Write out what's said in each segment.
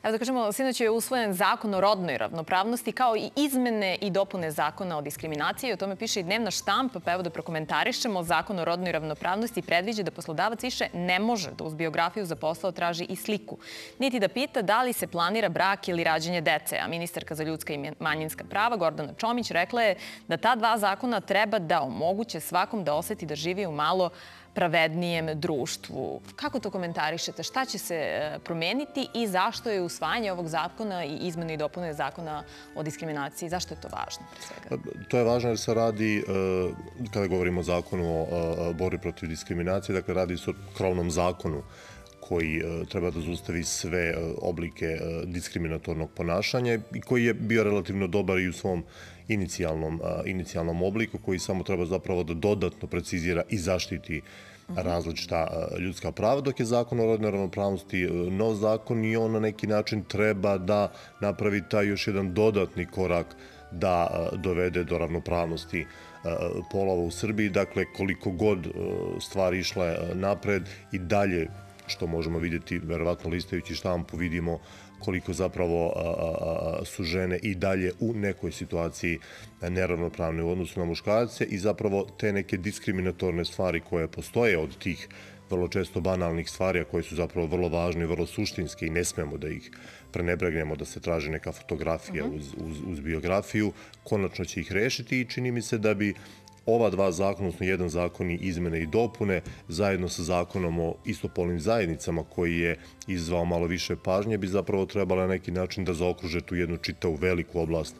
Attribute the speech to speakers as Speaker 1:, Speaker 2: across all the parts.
Speaker 1: Evo da kažemo, sinoć je usvojen zakon o rodnoj ravnopravnosti kao i izmene i dopune zakona o diskriminaciji. O tome piše i dnevna štampa, pa evo da prokomentarišemo. Zakon o rodnoj ravnopravnosti predviđa da poslodavac više ne može da uz biografiju za posao traži i sliku, niti da pita da li se planira brak ili rađanje dece. A ministarka za ljudska i manjinska prava Gordana Čomić rekla je da ta dva zakona treba da omoguće svakom da oseti da živi u malo pravednijem društvu. Kako to komentarišete? Šta će se promeniti i zašto je usvajanje ovog zakona i izmene i dopune zakona o diskriminaciji? Zašto je to važno, pre svega?
Speaker 2: To je važno jer se radi, kada govorimo o zakonu o borbi protiv diskriminacije, dakle radi se o krovnom zakonu koji treba da zaustavi sve oblike diskriminatornog ponašanja i koji je bio relativno dobar i u svom inicijalnom obliku, koji samo treba zapravo da dodatno precizira i zaštiti različita ljudska prava, dok je zakon o rodnoj ravnopravnosti nov zakon i on na neki način treba da napravi taj još jedan dodatni korak da dovede do ravnopravnosti polova u Srbiji. Dakle, koliko god stvari išle napred i dalje, što možemo vidjeti, verovatno listajući štampu, vidimo koliko zapravo su žene i dalje u nekoj situaciji neravnopravne u odnosu na muškarce i zapravo te neke diskriminatorne stvari koje postoje od tih vrlo često banalnih stvari, a koje su zapravo vrlo važne i vrlo suštinske i ne smemo da ih prenebregnemo, da se traži neka fotografija uz biografiju, konačno će ih rešiti i čini mi se da bi ova dva zakona, odnosno jedan zakon i izmene i dopune, zajedno sa zakonom o istopolnim zajednicama koji je izvao malo više pažnje, bi zapravo trebala na neki način da zaokruže tu jednu čitavu veliku oblast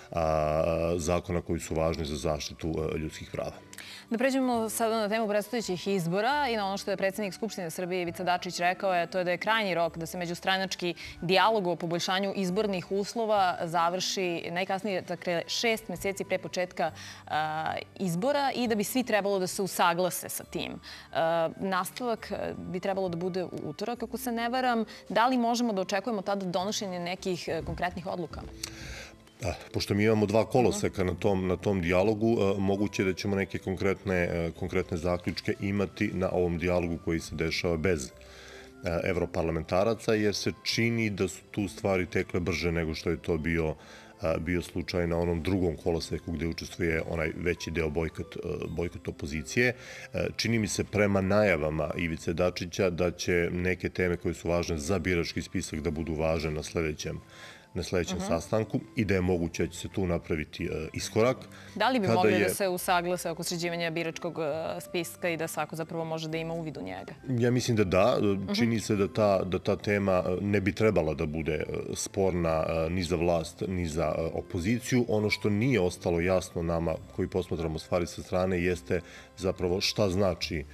Speaker 2: zakona koji su važni za zaštitu ljudskih prava.
Speaker 1: Da pređemo sada na temu predstojećih izbora i na ono što je predsjednik Skupštine Srbije Ivica Dačić rekao, to je da je krajnji rok da se međustranački dijalog o poboljšanju izbornih uslova završi najkasnije 6 meseci pre početka izbora i da bi svi trebalo da se usaglase sa tim. Nastavak bi trebalo da bude u utorak, ako se ne varam. Da li možemo da očekujemo tada donošenje nekih konkretnih odluka?
Speaker 2: Pošto mi imamo dva koloseka na tom dijalogu, moguće je da ćemo neke konkretne zaključke imati na ovom dijalogu koji se dešava bez evroparlamentaraca, jer se čini da su tu stvari tekle brže nego što je to bio slučaj na onom drugom koloseku gde učestvuje onaj veći deo bojkot opozicije. Čini mi se prema najavama Ivice Dačića da će neke teme koje su važne za birački spisak da budu važne na sledećem sastanku i da je moguće da će se tu napraviti iskorak.
Speaker 1: Da li bi mogli da se usaglase oko sređivanja biračkog spiska i da svako zapravo može da ima uvid u njega?
Speaker 2: Ja mislim da da. Čini se da ta tema ne bi trebala da bude sporna ni za vlast, ni za opoziciju. Ono što nije ostalo jasno nama koji posmatramo stvari sa strane jeste zapravo šta znači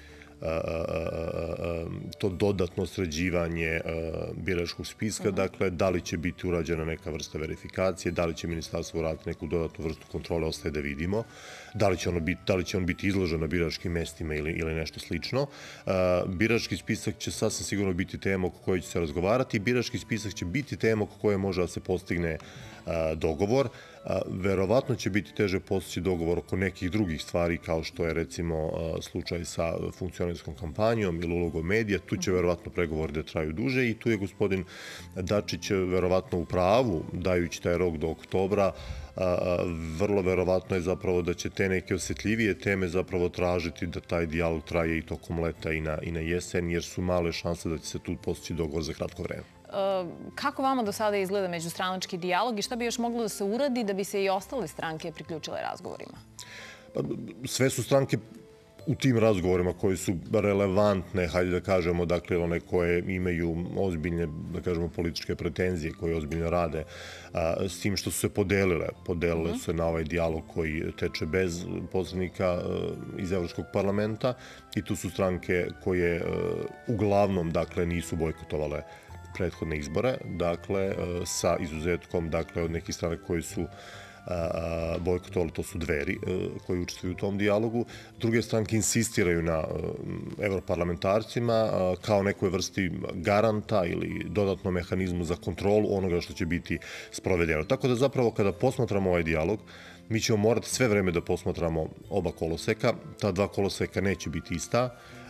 Speaker 2: to dodatno sređivanje biračkog spiska, dakle, da li će biti urađena neka vrsta verifikacije, da li će ministarstvo uraditi neku dodatnu vrstu kontrole, ostaje da vidimo, da li će on biti izložen na biračkim mestima ili nešto slično. Birački spisak će sasvim sigurno biti tema oko koje će se razgovarati i birački spisak će biti tema oko koje može da se postigne dogovor. Verovatno će biti teže postići dogovor oko nekih drugih stvari, kao što je recimo slučaj sa funkcionerskom kampanjom ili ulogom medija. Tu će verovatno pregovori da traju duže i tu je gospodin Dačić verovatno u pravu, dajući taj rok do oktobra. Vrlo verovatno je zapravo da će te neke osjetljivije teme zapravo tražiti da taj dijalog traje i tokom leta i na jesen, jer su male šanse da će se tu postići dogovor za kratko vreme.
Speaker 1: Kako vama do sada izgleda međustranački dijalog i šta bi još moglo da se uradi da bi se i ostale stranke priključile razgovorima?
Speaker 2: Sve su stranke u tim razgovorima koje su relevantne, hajde da kažemo, dakle, one koje imaju ozbiljne, da kažemo, političke pretenzije, koje ozbiljno rade, s tim što su se podelile. Podelile su se na ovaj dijalog koji teče bez posrednika iz Evropskog parlamenta i tu su stranke koje uglavnom, dakle, nisu bojkotovale prethodne izbore, dakle, sa izuzetkom, dakle, od nekih strana koji su bojkotovali, to su Dveri koji učestvuju u tom dijalogu. Druge stranke insistiraju na evroparlamentarcima kao nekoj vrsti garanta ili dodatnom mehanizmu za kontrolu onoga što će biti sprovedeno. Tako da zapravo kada posmatramo ovaj dijalog, mi ćemo morati sve vreme da posmatramo oba koloseka. Ta dva koloseka neće biti ista.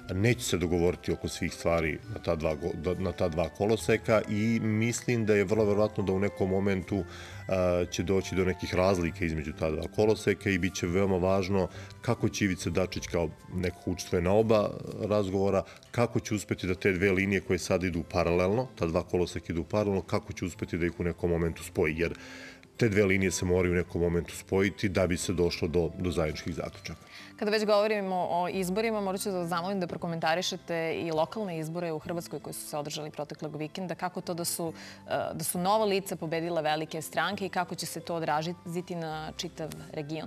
Speaker 2: neće se dogovoriti oko svih stvari na ta dva koloseka i mislim da je vrlo verovatno da u nekom momentu će doći do nekih razlika između ta dva koloseka i bit će veoma važno kako će Ivica Dačić kao neko učestvuje na oba razgovora, kako će uspeti da te dve linije koje sad idu paralelno, ta dva koloseka idu paralelno, kako će uspeti da ih u nekom momentu spoji, jer te dve linije se moraju u nekom momentu spojiti da bi se došlo do zajedničkih zaključaka.
Speaker 1: Kada već govorimo o izborima, morat ću da vas zamolim da prokomentarišete i lokalne izbore u Hrvatskoj koji su se održali proteklog vikenda. Kako to da su nova lica pobedila velike stranke i kako će se to odraziti na čitav region?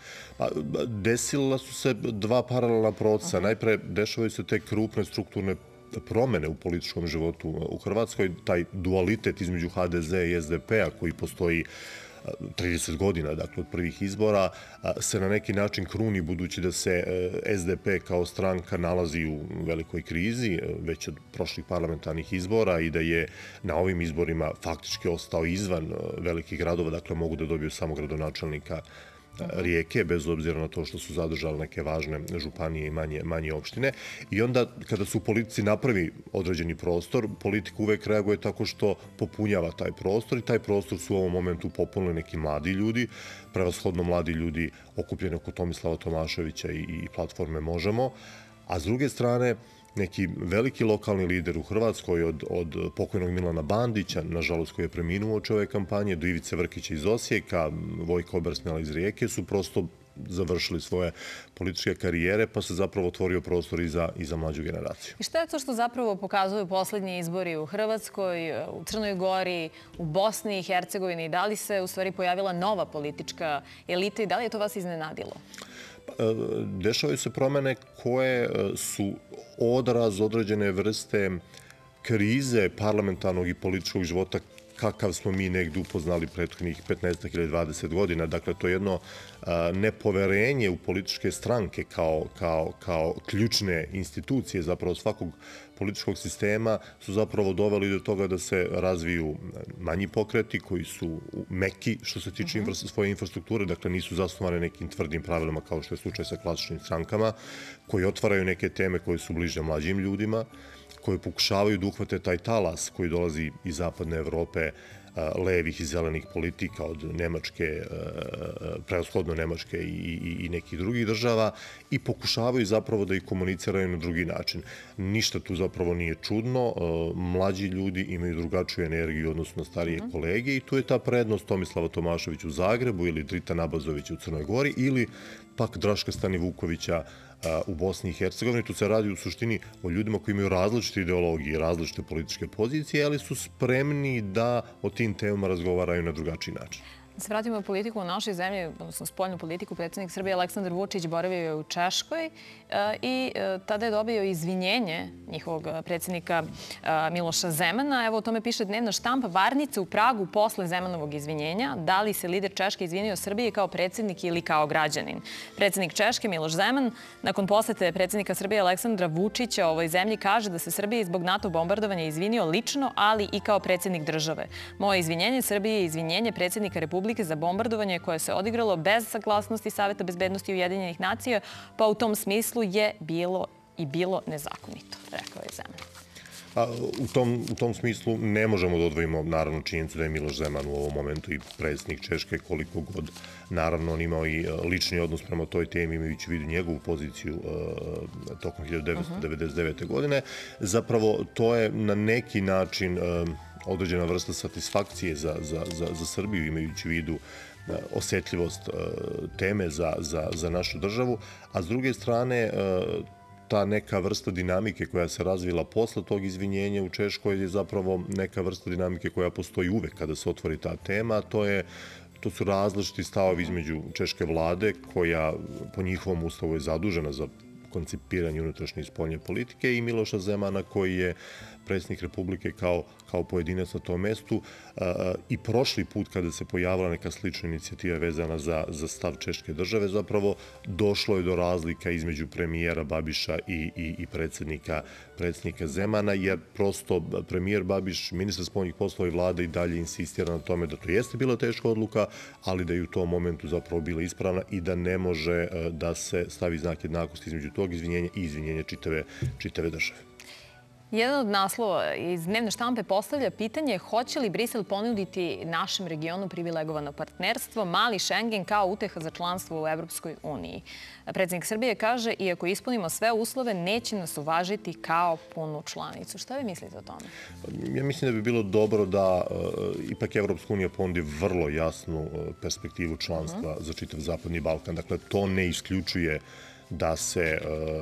Speaker 2: Desila su se dva paralelna procesa. Najpre dešavaju se te krupne strukturne promene u političkom životu u Hrvatskoj. Taj dualitet između HDZ i SDP-a koji postoji 30 godina, dakle, od prvih izbora, se na neki način kruni budući da se SDP kao stranka nalazi u velikoj krizi već od prošlih parlamentarnih izbora i da je na ovim izborima faktički ostao izvan velikih gradova, dakle, mogu da dobiju samo gradonačelnika Rijeke, bez obzira na to što su zadržali neke važne županije i manje opštine. I onda, kada su u politici napravi određeni prostor, politika uvek reaguje tako što popunjava taj prostor i taj prostor su u ovom momentu popunili neki mladi ljudi, prevashodno mladi ljudi okupljeni oko Tomislava Tomaševića i platforme Možemo, a s druge strane, neki veliki lokalni lider u Hrvatskoj od pokojnog Milana Bandića, nažalost koji je preminuo oči ove kampanje, do Ivice Vrkića iz Osijeka, Vojka Obersnela iz Rijeke, su prosto završili svoje političke karijere, pa se zapravo otvorio prostor i za mlađu generaciju.
Speaker 1: I šta je to što zapravo pokazuju poslednji izbori u Hrvatskoj, u Crnoj Gori, u Bosni i Hercegovini? Da li se u stvari pojavila nova politička elita i da li je to vas iznenadilo?
Speaker 2: Dešavaju se promene koje su odraz određene vrste krize parlamentarnog i političkog života kakav smo mi negdje upoznali prethodnih 15 ili 20 godina. Dakle, to je jedno nepoverenje u političke stranke kao ključne institucije zapravo svakog političkog sistema su zapravo doveli do toga da se razviju manji pokreti koji su meki što se tiče svoje infrastrukture, dakle nisu zasnovane nekim tvrdim pravilima kao što je slučaj sa klasičnim strankama, koji otvaraju neke teme koje su bliže mlađim ljudima, koji pokušavaju da uhvate taj talas koji dolazi iz zapadne Evrope, levih i zelenih politika od Nemačke, prevashodno Nemačke i nekih drugih država i pokušavaju zapravo da ih komuniciraju na drugi način. Ništa tu zapravo nije čudno. Mlađi ljudi imaju drugačiju energiju odnosno na starije kolege i tu je ta prednost Tomislava Tomaševića u Zagrebu ili Drita Nabazovića u Crnoj Gori ili pak Draška Stanivukovića u Bosni i Hercegovini. Tu se radi u suštini o ljudima koji imaju različite ideologije, različite političke pozicije, ali su spremni da o tim temama razgovaraju na drugačiji način.
Speaker 1: Da se vratimo na politiku u našoj zemlji, odnosno spoljnu politiku, predsjednik Srbije Aleksandar Vučić boravio je u Češkoj i tada je dobio izvinjenje njihovog predsjednika Miloša Zemana. Evo o tome piše dnevna štampa. Varnice u Pragu posle Zemanovog izvinjenja. Da li se lider Češke izvinio Srbiji kao predsjednik ili kao građanin? Predsjednik Češke Miloš Zeman nakon posete predsjednika Srbije Aleksandra Vučića ovoj zemlji kaže da se Srbiji zbog NATO bombardovanja izvinio lično, ali i kao predsjednik države. Moje izvinjenje Srbiji je izvinjenje predsjednika Republike za bombardovanje koje se odigralo bez saglasnosti Saveta bezbednosti Ujedinjenih nacija, pa u tom smislu je bilo nezakonito, rekao je Zeman.
Speaker 2: U tom smislu ne možemo da odvojimo naravno činjenicu da je Miloš Zeman u ovom momentu i predsjednik Češke, koliko god naravno on imao i lični odnos prema toj temi imajući u vidu njegovu poziciju tokom 1999. godine. Zapravo to je na neki način određena vrsta satisfakcije za Srbiju imajući u vidu osjetljivost teme za našu državu, a s druge strane ta neka vrsta dinamike koja se razvila posle tog izvinjenja u Češkoj je zapravo neka vrsta dinamike koja postoji uvek kada se otvori ta tema. To su različiti stavovi između češke vlade koja po njihovom ustavu je zadužena za koncipiranje unutrašnje i spoljne politike i Miloša Zemana koji je predsjednik Republike kao pojedinac na tom mestu. I prošli put kada se pojavila neka slična inicijativa vezana za stav Češke države, zapravo došlo je do razlika između premijera Babiša i predsjednika Zemana, jer prosto premijer Babiš, ministar spoljnih poslova i vlada i dalje insistira na tome da to jeste bila teška odluka, ali da je u tom momentu zapravo bila ispravna i da ne može da se stavi znak jednakosti između tog izvinjenja i izvinjenja čitave države.
Speaker 1: Jedan od naslova iz dnevne štampe postavlja pitanje hoće li Brisel ponuditi našem regionu privilegovano partnerstvo, mali Schengen kao uteha za članstvo u Evropskoj uniji. Predsjednik Srbije kaže, iako ispunimo sve uslove, neće nas uvažiti kao punu članicu. Šta vi mislite o tome?
Speaker 2: Ja mislim da bi bilo dobro da ipak Evropska unija ponudi vrlo jasnu perspektivu članstva za čitav Zapadni Balkan. Dakle, to ne isključuje da se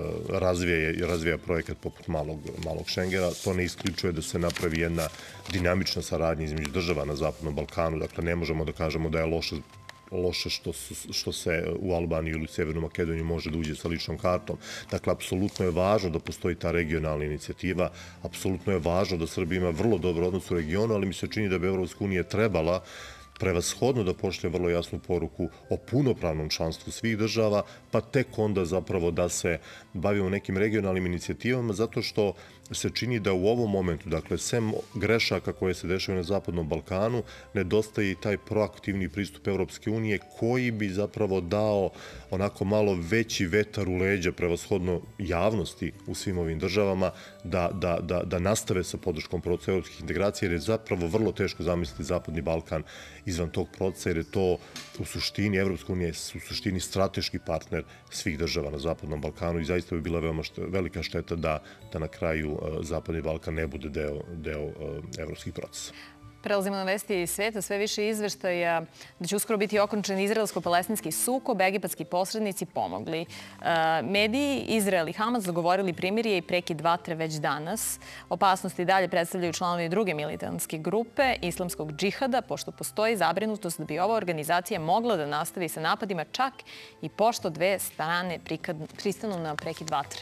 Speaker 2: razvija projekat poput malog Schengena. To ne isključuje da se napravi jedna dinamična saradnja između država na Zapadnom Balkanu. Dakle, ne možemo da kažemo da je loše što se u Albaniju ili u Severnu Makedoniju može da uđe sa ličnom kartom. Dakle, apsolutno je važno da postoji ta regionalna inicijativa. Apsolutno je važno da Srbija ima vrlo dobar odnos u regionu, ali mi se čini da bi Evropska unija trebala prevashodno da pošalje vrlo jasnu poruku o punopravnom članstvu svih država, pa tek onda zapravo da se bavimo nekim regionalnim inicijativama, zato što se čini da u ovom momentu, dakle, sem grešaka koje se dešavaju na Zapadnom Balkanu, nedostaje i taj proaktivni pristup Evropske unije koji bi zapravo dao onako malo veći vetar u leđa prevashodno javnosti u svim ovim državama da nastave sa podrškom procesu evropskih integracija, jer je zapravo vrlo teško zamisliti Zapadni Balkan izvan tog procesa, jer je to u suštini, Evropska unija je u suštini strateški partner svih država na Zapadnom Balkanu i zaista bi bila veoma velika šteta da na kraju Zapadni Balkan ne bude deo evropskih procesa.
Speaker 1: Prelazimo na vesti iz sveta. Sve više izveštaja da će uskoro biti okončan izraelsko-palestinski sukob, egipatski posrednici pomogli. Mediji Izrael i Hamas dogovorili primirje i prekid vatre već danas. Opasnosti dalje predstavljaju članovi druge militantske grupe islamskog džihada, pošto postoji zabrinutost da bi ova organizacija mogla da nastavi sa napadima čak i pošto dve strane pristanu na prekid vatre.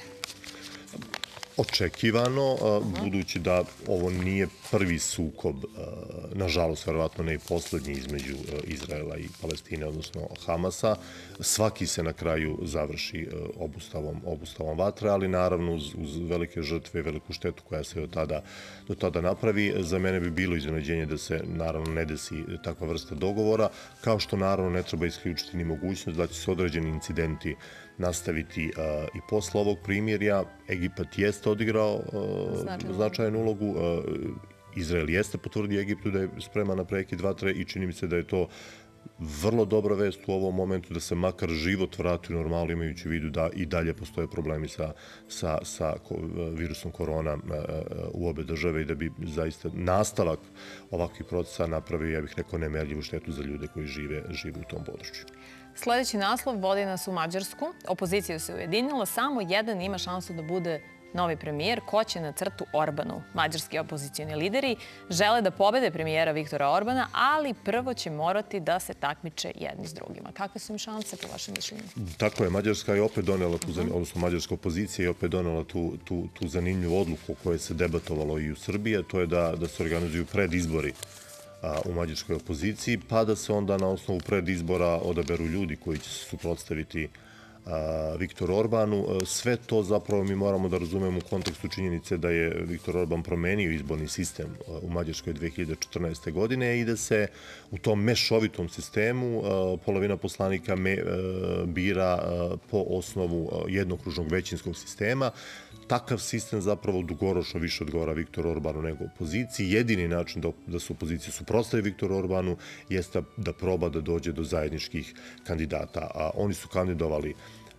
Speaker 2: Očekivano, budući da ovo nije prvi sukob, nažalost, verovatno ne i poslednji između Izraela i Palestine, odnosno Hamasa. Svaki se na kraju završi obustavom vatre, ali naravno uz velike žrtve i veliku štetu koja se do tada napravi. Za mene bi bilo iznenađenje da se naravno ne desi takva vrsta dogovora, kao što naravno ne treba isključiti ni mogućnost da će se određeni incidenti nastaviti i posle ovog primirja. Egipat jeste odigrao značajnu ulogu. Izrael jeste potvrdio Egiptu da je spreman na prekid vatre i čini mi se da je to vrlo dobra vest u ovom momentu, da se makar život vrati u normalu, imajući u vidu da i dalje postoje problemi sa virusom korona u obe države i da bi zaista nastavak ovakvih procesa napravio, ja bih rekao, nemerljivu štetu za ljude koji žive u tom području.
Speaker 1: Sljedeći naslov vodi nas u Mađarsku. Opozicija se ujedinila. Samo jedan ima šansu da bude novi premijer. Ko će na crtu Orbanu? Mađarski opozicijni lideri žele da pobede premijera Viktora Orbana, ali prvo će morati da se takmiče jedni s drugima. Kakve su im šanse, po vašem mišljenju?
Speaker 2: Tako je. Mađarska je opet donela, odnosno mađarska opozicija je opet donela tu zanimljivu odluku o kojoj se debatovalo i u Srbiji, a to je da se organizuju predizbori u mađarskoj opoziciji, pa da se onda na osnovu predizbora odaberu ljudi koji će se suprotstaviti Viktoru Orbanu. Sve to zapravo mi moramo da razumemo u kontekstu činjenice da je Viktor Orban promenio izborni sistem u Mađarskoj 2014. godine i da se u tom mešovitom sistemu polovina poslanika bira po osnovu jednokružnog većinskog sistema. Takav sistem zapravo dugoročno više odgovara Viktoru Orbanu nego opoziciji. Jedini način da se opozicija suprotstavi Viktoru Orbanu jeste da proba da dođe do zajedničkih kandidata. Oni su kandidovali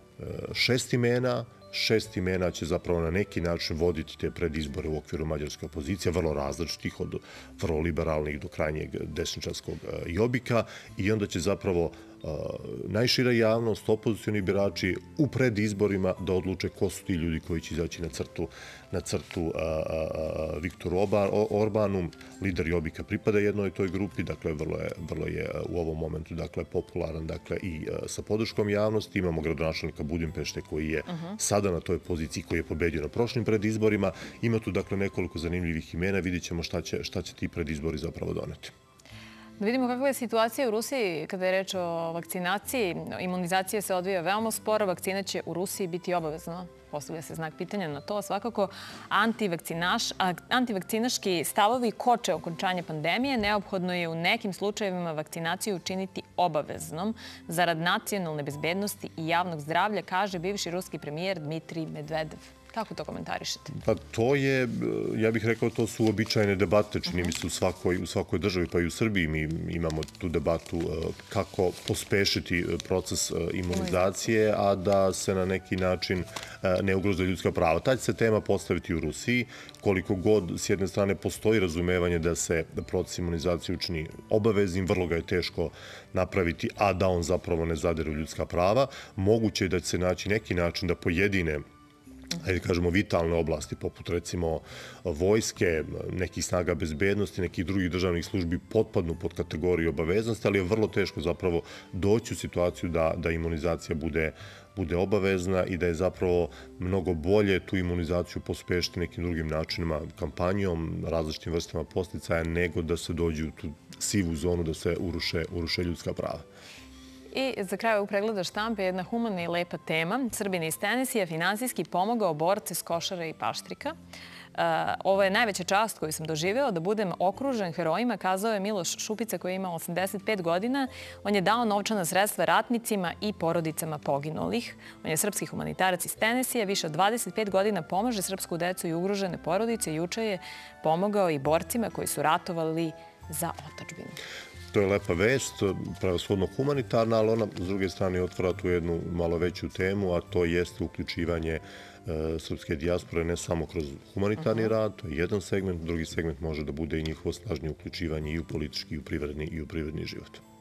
Speaker 2: 6 imena. 6 imena će zapravo na neki način voditi te predizbore u okviru mađarske opozicije, vrlo različitih, od vrlo liberalnih do krajnjeg desničarskog Jobika, i onda će zapravo najšira javnost, opozicioni birači u predizborima da odluče ko su ti ljudi koji će izaći na crtu Viktoru Orbanu. Lider Jobbika pripada jednoj toj grupi, dakle vrlo je u ovom momentu popularan i sa podrškom javnosti. Imamo gradonačelnika Budimpešte koji je sada na toj poziciji, koji je pobedio na prošlim predizborima. Ima tu nekoliko zanimljivih imena, vidjet ćemo šta će ti predizbori zapravo doneti.
Speaker 1: Da vidimo kakva je situacija u Rusiji kada je reč o vakcinaciji. Imunizacija se odvija veoma sporo. Vakcina će u Rusiji biti obavezna. Postavlja se znak pitanja na to. Svakako, antivakcinaški stavovi koče okončanje pandemije. Neophodno je u nekim slučajevima vakcinaciju učiniti obaveznom zarad nacionalne bezbednosti i javnog zdravlja, kaže bivši ruski premijer Dmitrij Medvedev. Kako to komentarišete?
Speaker 2: Pa to je, ja bih rekao, to su uobičajene debate, čini mi se u svakoj državi, pa i u Srbiji mi imamo tu debatu kako pospešiti proces imunizacije, a da se na neki način ne ugroze ljudska prava. Ta će se tema postaviti u Rusiji, koliko god s jedne strane postoji razumevanje da se proces imunizacije učini obaveznim, vrlo ga je teško napraviti, a da on zapravo ne zadire u ljudska prava. Moguće je da će se naći neki način da pojedine, ajde kažemo, vitalne oblasti, poput recimo vojske, nekih snaga bezbednosti, nekih drugih državnih službi potpadnu pod kategoriju obaveznosti, ali je vrlo teško zapravo doći u situaciju da imunizacija bude obavezna i da je zapravo mnogo bolje tu imunizaciju pospešiti nekim drugim načinima, kampanjom, različitim vrstama podsticaja, nego da se dođe u tu sivu zonu, da se uruše ljudska prava.
Speaker 1: I za kraj ovog pregleda štampe jedna humana i lepa tema. Srbin iz Tenesija finansijski pomogao borce s Košare i Paštrika. Ovo je najveća čast koju sam doživeo, da budem okružen herojima, kazao je Miloš Šupica koji ima 85 godina. On je dao novčana sredstva ratnicima i porodicama poginulih. On je srpski humanitarac iz Tenesija, više od 25 godina pomaže srpsku decu i ugrožene porodice. Juče je pomogao i borcima koji su ratovali za otadžbinu.
Speaker 2: To je lepa vest, prevashodno humanitarna, ali ona s druge strane otvara tu jednu malo veću temu, a to jeste uključivanje srpske dijaspore ne samo kroz humanitarni rad, to je jedan segment, drugi segment može da bude i njihovo snažnije uključivanje i u politički i u privredni život.